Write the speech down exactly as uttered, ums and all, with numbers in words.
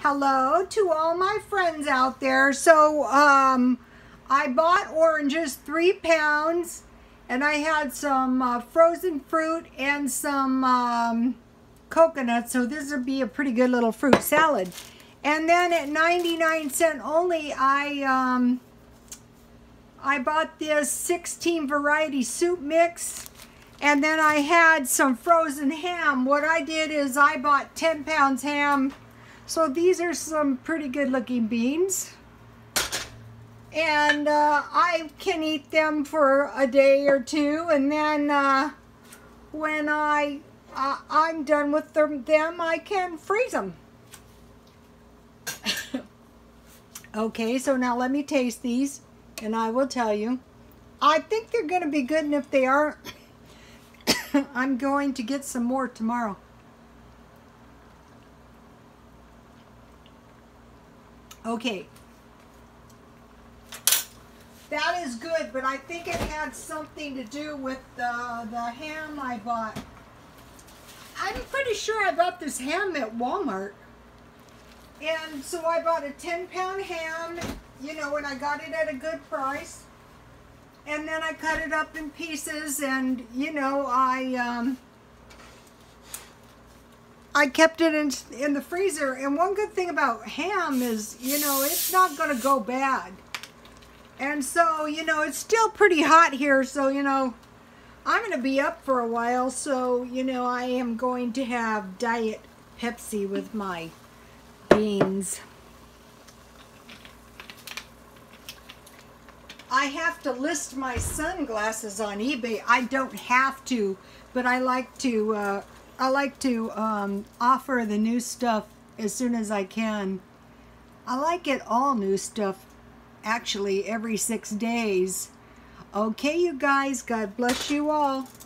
Hello to all my friends out there. So um, I bought oranges, three pounds, and I had some uh, frozen fruit and some um, coconuts. So this would be a pretty good little fruit salad. And then at ninety-nine cents only, I um, I bought this sixteen variety soup mix. And then I had some frozen ham. What I did is I bought ten pounds ham. So these are some pretty good looking beans. And uh, I can eat them for a day or two. And then uh, when I, uh, I'm done with them, them, I can freeze them. Okay, so now let me taste these. And I will tell you. I think they're going to be good. And if they aren't, I'm going to get some more tomorrow. Okay. That is good, but I think it had something to do with the, the ham I bought. I'm pretty sure I bought this ham at Walmart. And so I bought a ten pound ham, you know, and I got it at a good price. And then I cut it up in pieces, and you know, I um, I kept it in in the freezer. And one good thing about ham is, you know, it's not going to go bad. And so, you know, it's still pretty hot here. So, you know, I'm going to be up for a while. So, you know, I am going to have Diet Pepsi with my beans. I have to list my sunglasses on eBay. I don't have to, but I like to. Uh, I like to um, offer the new stuff as soon as I can. I like it all new stuff, actually, every six days. Okay, you guys. God bless you all.